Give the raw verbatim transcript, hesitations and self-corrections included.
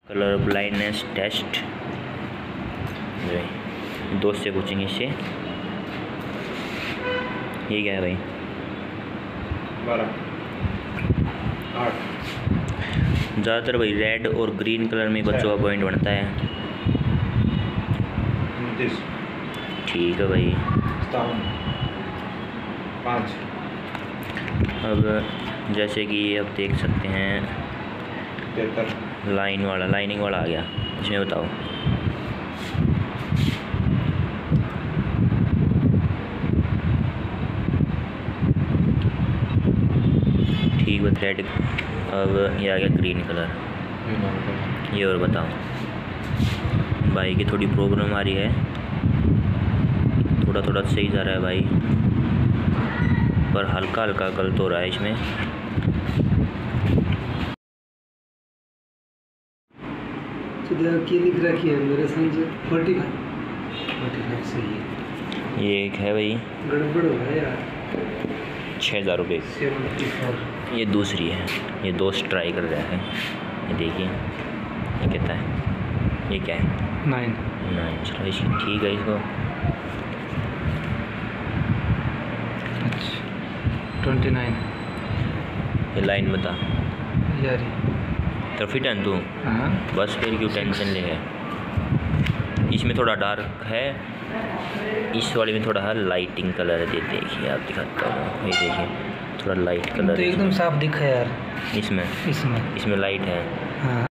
Colour blindness test दोस्त से पूछेंगे इससे। ये क्या है भाई? बारह आठ। ज़्यादातर भाई रेड और ग्रीन कलर में बच्चों का पॉइंट बनता है। उनतीस। ठीक है भाई। पाँच। अब जैसे कि अब देख सकते हैं तिहत्तर। लाइन वाला लाइनिंग वाला आ गया, इसमें बताओ। ठीक है रेड। अब ये आ गया ग्रीन कलर। ये और बताओ। भाई की थोड़ी प्रॉब्लम आ रही है, थोड़ा थोड़ा सही जा रहा है भाई, पर हल्का हल्का गलत हो रहा है इसमें। की लिख रखी है मेरे समझ फोर्टी फाइव फोर्टी फाइव सही है। ये एक है भाई, गड़बड़ हो गया यार। छः हज़ार रुपये। Seventy four. ये दूसरी है, ये दोस्त ट्राई कर रहा है। ये देखिए ये कहता है, ये क्या है? नाइन। नाइन। चलो इस ठीक है इसको। Twenty nine. ये लाइन बता यार तो फिट है तू। हाँ बस फिर क्यों टेंशन ले है। इसमें थोड़ा डार्क है, इस वाले में थोड़ा है लाइटिंग कलर है। देखिए आप दिखाता हूँ, ये देखिए थोड़ा लाइट कलर तो एकदम साफ दिखा यार। इसमें इसमें इसमें लाइट है। हाँ।